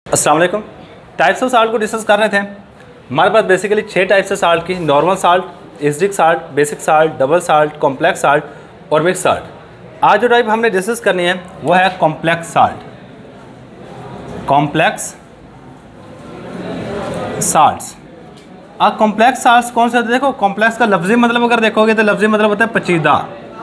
अस्सलाम वालेकुम। Types of salt को डिस्कस कर रहे थे। हमारे पास बेसिकली 6 टाइप्स है साल्ट की: normal salt, acidic salt, basic salt, double salt, complex salt और मिक्स साल्ट। आज जो टाइप हमने डिस्कस करनी है वो है कॉम्प्लेक्स साल्ट। Complex salts. अब कॉम्प्लेक्स साल्ट्स कौन से होते हैं? देखो, कॉम्प्लेक्स का लफ्जी मतलब अगर देखोगे तो लफ्जी मतलब होता है पेचीदा,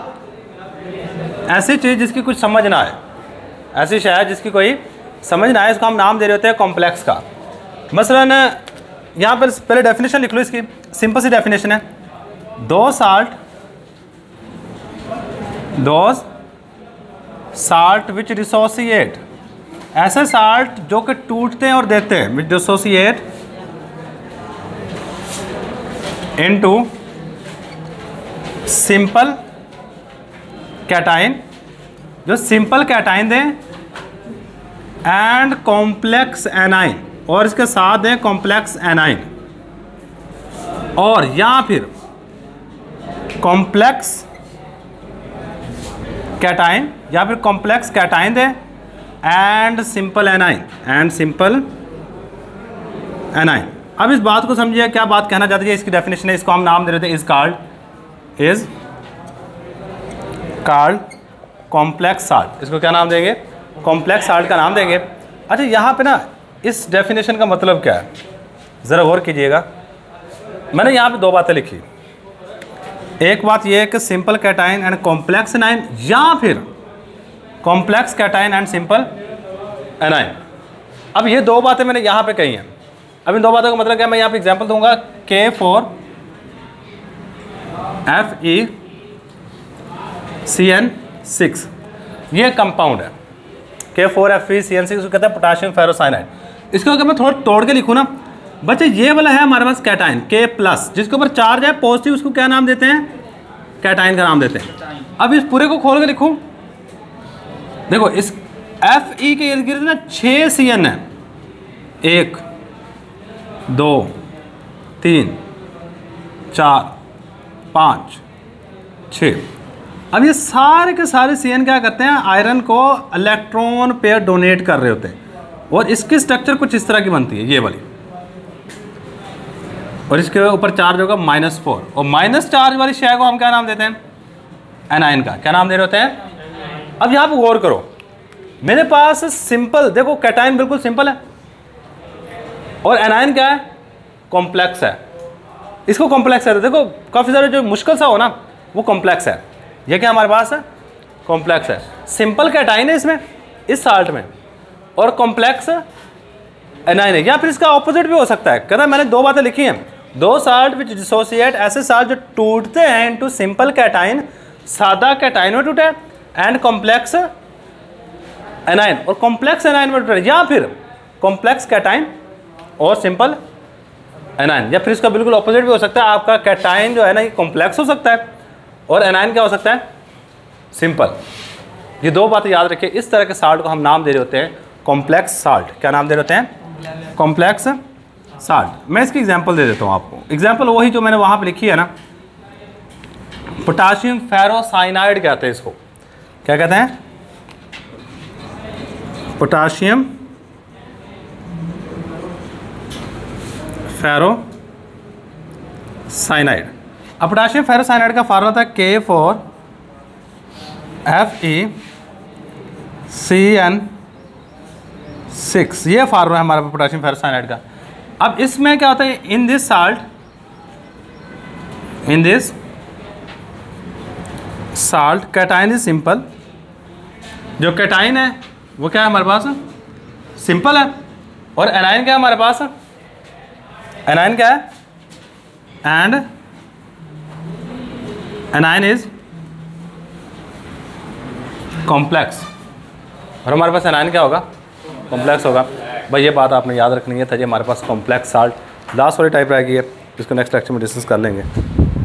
ऐसी चीज़ जिसकी कुछ समझ ना आए, ऐसी शय जिसकी कोई समझ ना आए, इसको हम नाम दे रहे होते हैं कॉम्प्लेक्स का। मसलन यहाँ पर पहले डेफिनेशन लिख लो इसकी। सिंपल सी डेफिनेशन है, दोज साल्ट विच डिसोसिएट, ऐसे साल्ट जो कि टूटते हैं और देते हैं, which dissociate into simple cation, जो सिंपल कैटाइन दें, एंड कॉम्प्लेक्स एनाइन, और इसके साथ है कॉम्प्लेक्स एनाइन, और या फिर कॉम्प्लेक्स कैटाइन या फिर कॉम्प्लेक्स कैटाइन दें and simple anion, and simple anion. अब इस बात को समझिए, क्या बात कहना चाहती है, इसकी डेफिनेशन है, इसको हम नाम दे रहे थे इज कॉल्ड कॉम्प्लेक्स साल्ट। इसको क्या नाम देंगे? कॉम्प्लेक्स साल्ट का नाम देंगे। अच्छा, यहाँ पे ना इस डेफिनेशन का मतलब क्या है, ज़रा गौर कीजिएगा। मैंने यहाँ पे 2 बातें लिखी। एक बात यह है कि simple cation and complex anion, या फिर complex cation and simple anion. अब ये 2 बातें मैंने यहाँ पे कही हैं। अब इन 2 बातों का मतलब क्या, मैं यहाँ पे एग्जांपल दूंगा। K4FeCN6 ये कंपाउंड है। K4FeCN6 इसको कहते हैं पोटाशियम फेरोसाइनाइड। इसको अगर मैं थोड़ा तोड़ के लिखूँ ना बच्चे, ये वाला है हमारे पास कैटाइन K+, जिसके ऊपर चार्ज है पॉजिटिव, उसको क्या नाम देते हैं? कैटाइन का नाम देते हैं। अब इस पूरे को खोल के लिखूँ, देखो इस Fe के इर्द गिर्द ना 6 CN है, 1 2 3 4 5 6। अब ये सारे के सारे CN क्या करते हैं? आयरन को इलेक्ट्रॉन पेयर डोनेट कर रहे होते हैं, और इसकी स्ट्रक्चर कुछ इस तरह की बनती है, ये वाली, और इसके ऊपर चार्ज होगा -4, और माइनस चार्ज वाली शय को हम क्या नाम देते हैं? एनाइन का। क्या नाम दे रहे होते हैं? अब यहाँ पर गौर करो, मेरे पास सिंपल, देखो कैटाइन बिल्कुल सिंपल है, और एनाइन क्या है? कॉम्प्लेक्स है। इसको कॉम्प्लेक्स है, देखो काफ़ी सारे जो मुश्किल सा हो ना वो कॉम्प्लेक्स है। ये क्या हमारे पास है? कॉम्प्लेक्स है। सिंपल कैटाइन है इसमें, इस साल्ट में, और कॉम्प्लेक्स एनाइन है। या फिर इसका ऑपोजिट भी हो सकता है। कहता है मैंने 2 बातें लिखी हैं, 2 साल्ट विच डिसोसिएट, ऐसे साल्ट जो टूटते हैं इनटू सिंपल कैटाइन, सादा कैटाइन में टूटे, एंड कॉम्प्लेक्स एनाइन, और कॉम्प्लेक्स एनाइन में टूटे, या फिर कॉम्प्लेक्स कैटाइन और सिंपल एनाइन। या फिर इसका बिल्कुल ऑपोजिट भी हो सकता है। आपका कैटाइन जो है ना ये कॉम्प्लेक्स हो सकता है, और एनाइन क्या हो सकता है? सिंपल। ये 2 बातें याद रखिए। इस तरह के साल्ट को हम नाम दे रहे होते हैं कॉम्प्लेक्स साल्ट। क्या नाम दे रहे होते हैं? Complex salt. मैं इसकी एग्जांपल दे देता हूँ आपको। एग्जांपल वही जो मैंने वहाँ पे लिखी है ना, पोटाशियम फेरोसाइनाइड कहते हैं इसको। क्या कहते हैं? Potassium ferrocyanide. अब पोटाशियम फेरोसाइनाइड का फार्मूला था K4FeCN6। ये फार्मूला है हमारा पोटाशियम फेरोसाइनाइड का। अब इसमें क्या होता है? In this salt cation is simple. जो कैटाइन है वो क्या है हमारे पास? सिंपल है। और एनाइन क्या है हमारे पास? एनाइन क्या है? And anion is complex. और हमारे पास एनाइन क्या होगा? कॉम्प्लेक्स होगा। भाई ये बात आपने याद रखनी है था जी, हमारे पास कॉम्प्लेक्स साल्ट। लास्ट वाली टाइप रह गई है, इसको नेक्स्ट लेक्चर में डिस्कस कर लेंगे।